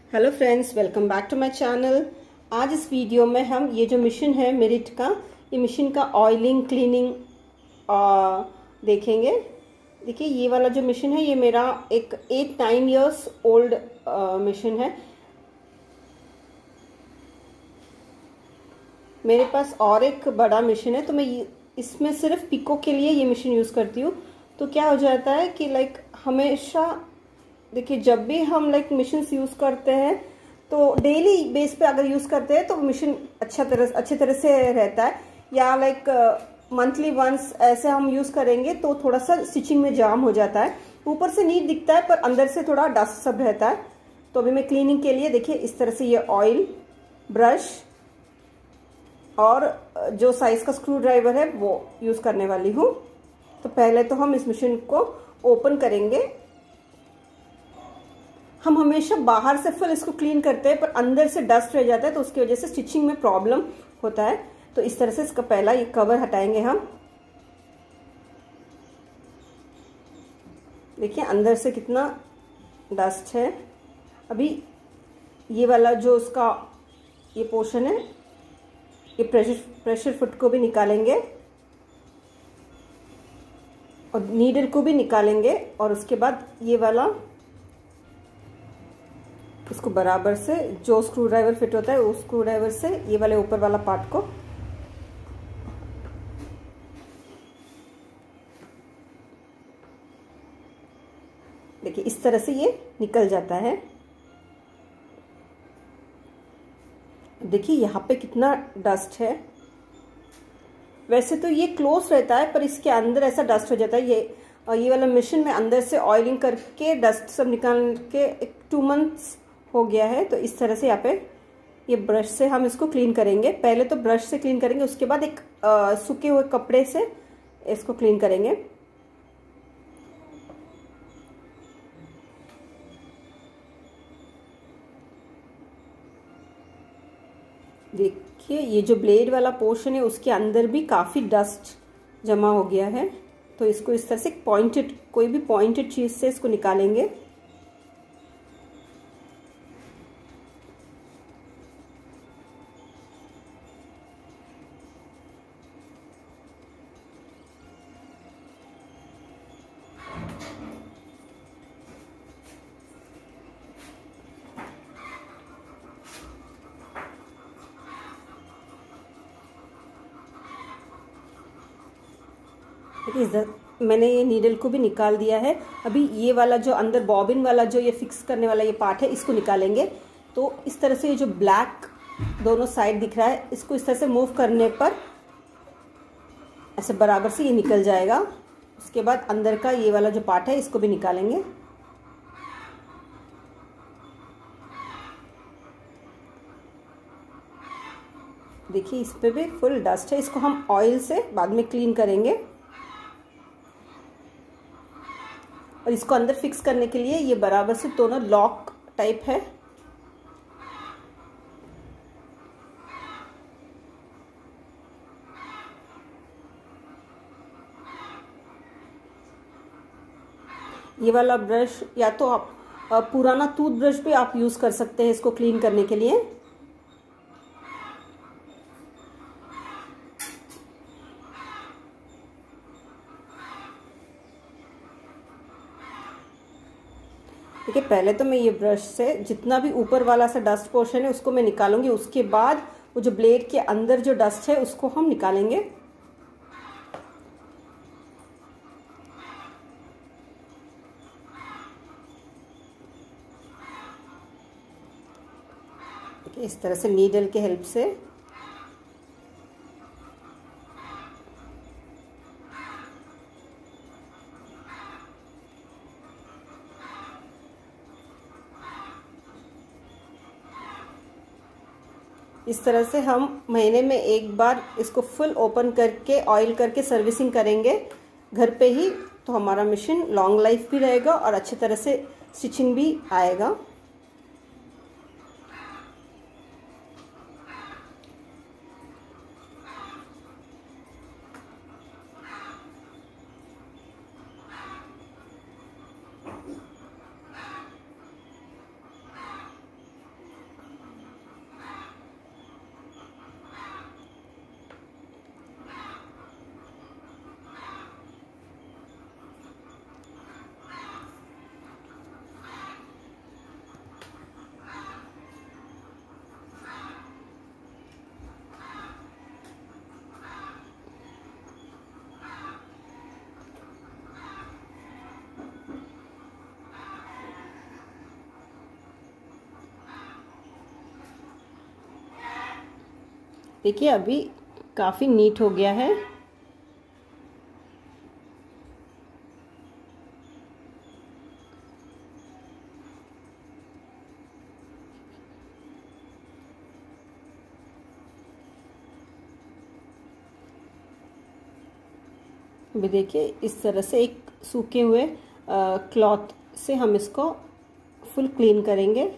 Hello friends, welcome back to my channel. आज इस video में हम ये जो मशीन है मेरिट का, ये मशीन का ऑयलिंग क्लीनिंग देखेंगे। देखिए, ये वाला जो मशीन है ये मेरा एक 8-9 इयर्स ओल्ड मशीन है। मेरे पास और एक बड़ा मशीन है, तो मैं इसमें सिर्फ पिको के लिए ये मशीन यूज़ करती हूँ। तो क्या हो जाता है कि हमेशा देखिए, जब भी हम मशीन यूज़ करते हैं तो डेली बेस पे अगर यूज़ करते हैं तो मशीन अच्छे तरह से रहता है। या मंथली वंस ऐसे हम यूज़ करेंगे तो थोड़ा सा स्टिचिंग में जाम हो जाता है। ऊपर से नीट दिखता है पर अंदर से थोड़ा डस्ट सब रहता है। तो अभी मैं क्लीनिंग के लिए देखिए इस तरह से ये ऑयल, ब्रश और जो साइज का स्क्रू ड्राइवर है वो यूज़ करने वाली हूँ। तो पहले तो हम इस मशीन को ओपन करेंगे। हम हमेशा बाहर से फुल इसको क्लीन करते हैं पर अंदर से डस्ट रह जाता है, तो उसकी वजह से स्टिचिंग में प्रॉब्लम होता है। तो इस तरह से इसका पहला ये कवर हटाएंगे हम। देखिए अंदर से कितना डस्ट है। अभी ये वाला जो इसका ये पोर्शन है, ये प्रेशर फुट को भी निकालेंगे और नीडल को भी निकालेंगे। और उसके बाद ये वाला इसको बराबर से जो स्क्रू ड्राइवर फिट होता है उस स्क्रू ड्राइवर से ये वाले ऊपर वाला पार्ट को देखिए इस तरह से ये निकल जाता है। देखिए यहाँ पे कितना डस्ट है। वैसे तो ये क्लोज रहता है पर इसके अंदर ऐसा डस्ट हो जाता है। ये वाला मशीन में अंदर से ऑयलिंग करके डस्ट सब निकाल के 2 मंथ्स हो गया है। तो इस तरह से यहाँ पे ये ब्रश से हम इसको क्लीन करेंगे। पहले तो ब्रश से क्लीन करेंगे, उसके बाद एक सूखे हुए कपड़े से इसको क्लीन करेंगे। देखिए ये जो ब्लेड वाला पोर्शन है उसके अंदर भी काफ़ी डस्ट जमा हो गया है। तो इसको इस तरह से कोई भी पॉइंटेड चीज़ से इसको निकालेंगे। मैंने ये नीडल को भी निकाल दिया है। अभी ये वाला जो अंदर बॉबिन वाला जो ये फिक्स करने वाला ये पार्ट है इसको निकालेंगे। तो इस तरह से ये जो ब्लैक दोनों साइड दिख रहा है इसको इस तरह से मूव करने पर ऐसे बराबर से ये निकल जाएगा। उसके बाद अंदर का ये वाला जो पार्ट है इसको भी निकालेंगे। देखिए इस पे भी फुल डस्ट है। इसको हम ऑयल से बाद में क्लीन करेंगे। और इसको अंदर फिक्स करने के लिए ये बराबर से दोनों लॉक टाइप है। ये वाला ब्रश या तो आप पुराना टूथब्रश भी आप यूज कर सकते हैं इसको क्लीन करने के लिए। देखिए पहले तो मैं ये ब्रश से जितना भी ऊपर वाला सा डस्ट पोर्शन है उसको मैं निकालूंगी। उसके बाद वो जो ब्लेड के अंदर जो डस्ट है उसको हम निकालेंगे। देखिए इस तरह से नीडल के हेल्प से इस तरह से हम महीने में एक बार इसको फुल ओपन करके ऑयल करके सर्विसिंग करेंगे घर पे ही। तो हमारा मशीन लॉन्ग लाइफ भी रहेगा और अच्छी तरह से स्टिचिंग भी आएगा। देखिए अभी काफ़ी नीट हो गया है। अभी देखिए इस तरह से एक सूखे हुए क्लॉथ से हम इसको फुल क्लीन करेंगे।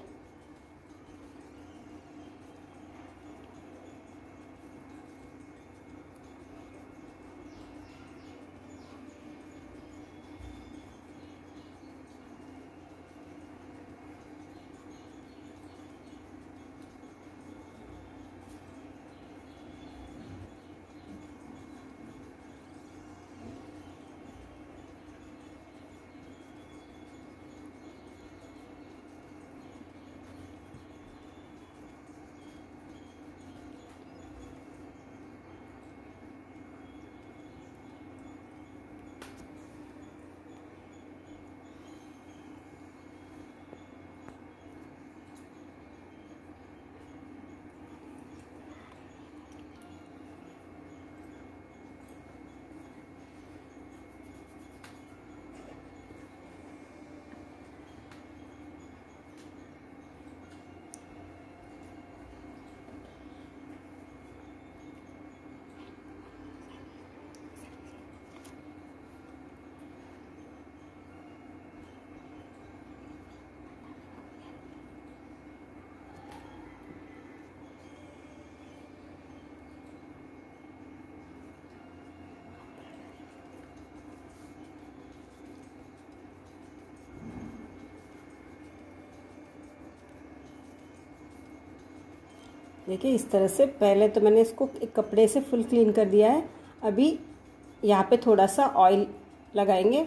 देखिए इस तरह से पहले तो मैंने इसको एक कपड़े से फुल क्लीन कर दिया है। अभी यहाँ पे थोड़ा सा ऑयल लगाएंगे।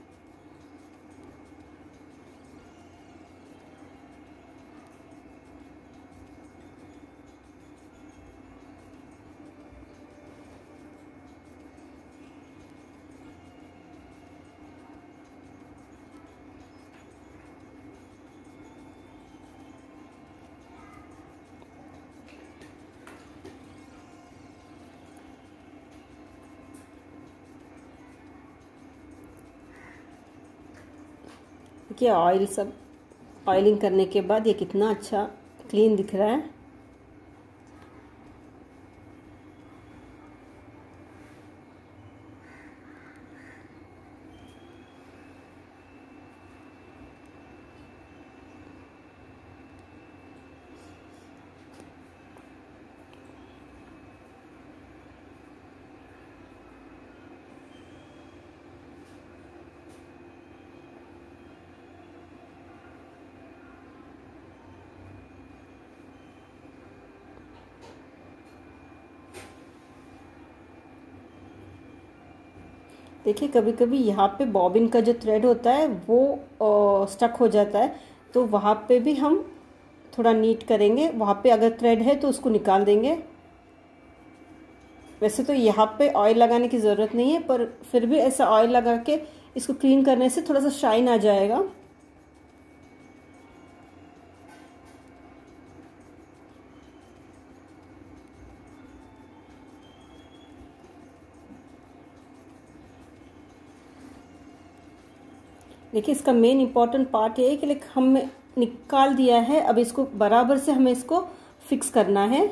देखिए ऑयल सब ऑयलिंग करने के बाद ये कितना अच्छा क्लीन दिख रहा है। देखिए कभी कभी यहाँ पे बॉबिन का जो थ्रेड होता है वो स्टक हो जाता है, तो वहाँ पे भी हम थोड़ा नीट करेंगे। वहाँ पे अगर थ्रेड है तो उसको निकाल देंगे। वैसे तो यहाँ पे ऑयल लगाने की ज़रूरत नहीं है, पर फिर भी ऐसा ऑयल लगा के इसको क्लीन करने से थोड़ा सा शाइन आ जाएगा। देखिए इसका मेन इम्पॉर्टेंट पार्ट ये है कि लाइक हम निकाल दिया है, अब इसको बराबर से हमें इसको फिक्स करना है।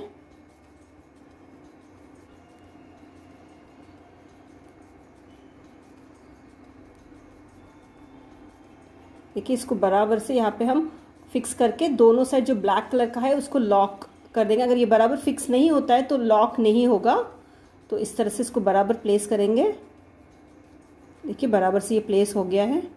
देखिए इसको बराबर से यहाँ पे हम फिक्स करके दोनों साइड जो ब्लैक कलर का है उसको लॉक कर देंगे। अगर ये बराबर फिक्स नहीं होता है तो लॉक नहीं होगा, तो इस तरह से इसको बराबर प्लेस करेंगे। देखिए बराबर से ये प्लेस हो गया है।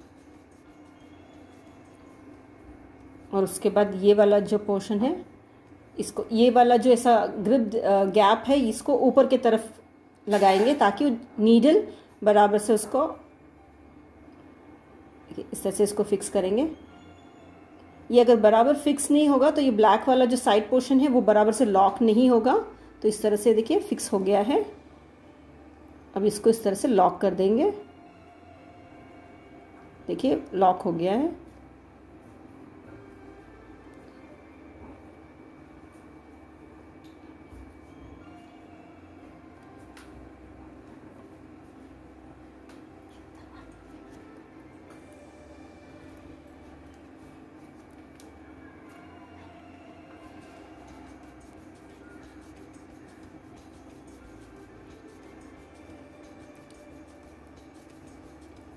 और उसके बाद ये वाला जो पोर्शन है, इसको ये वाला जो ऐसा ग्रिप गैप है इसको ऊपर की तरफ लगाएंगे ताकि नीडल बराबर से उसको इस तरह से इसको फिक्स करेंगे। ये अगर बराबर फिक्स नहीं होगा तो ये ब्लैक वाला जो साइड पोर्शन है वो बराबर से लॉक नहीं होगा। तो इस तरह से देखिए फिक्स हो गया है। अब इसको इस तरह से लॉक कर देंगे। देखिए लॉक हो गया है।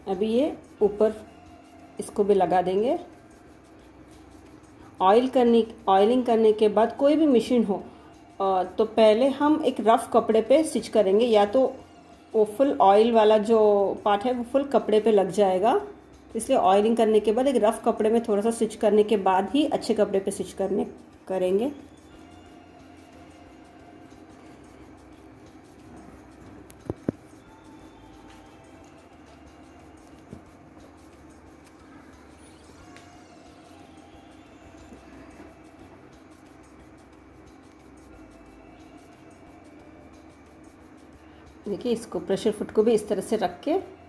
अभी ये ऊपर इसको भी लगा देंगे। ऑयलिंग करने के बाद कोई भी मशीन हो तो पहले हम एक रफ कपड़े पे स्टिच करेंगे, या तो वो फुल ऑयल वाला जो पार्ट है वो फुल कपड़े पे लग जाएगा, इसलिए ऑयलिंग करने के बाद एक रफ कपड़े में थोड़ा सा स्टिच करने के बाद ही अच्छे कपड़े पे स्टिच करेंगे। देखिए इसको प्रेशर फुट को भी इस तरह से रख के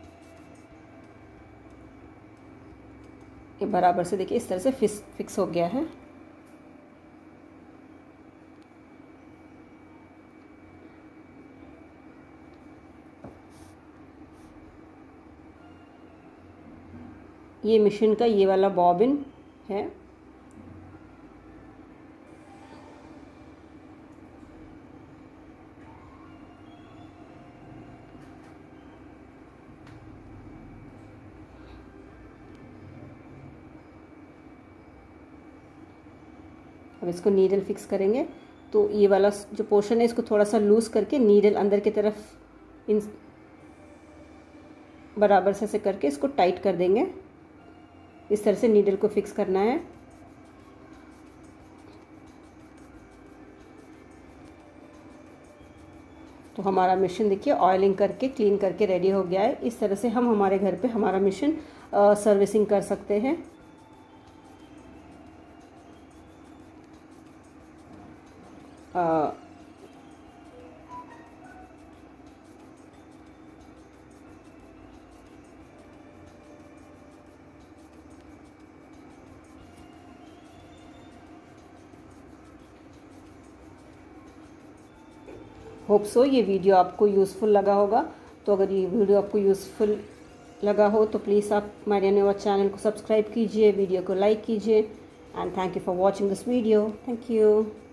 ये बराबर से देखिए इस तरह से फिक्स हो गया है। ये मशीन का ये वाला बॉबिन है। अब इसको नीडल फिक्स करेंगे, तो ये वाला जो पोर्शन है इसको थोड़ा सा लूज करके नीडल अंदर की तरफ इन बराबर से ऐसे करके इसको टाइट कर देंगे। इस तरह से नीडल को फिक्स करना है। तो हमारा मशीन देखिए ऑयलिंग करके क्लीन करके रेडी हो गया है। इस तरह से हम हमारे घर पे हमारा मशीन सर्विसिंग कर सकते हैं। होप सो ये वीडियो आपको यूज़फुल लगा होगा। तो अगर ये वीडियो आपको यूज़फुल लगा हो तो प्लीज़ आप मारिया नेवा चैनल को सब्सक्राइब कीजिए, वीडियो को लाइक कीजिए, and thank you for watching this video. Thank you.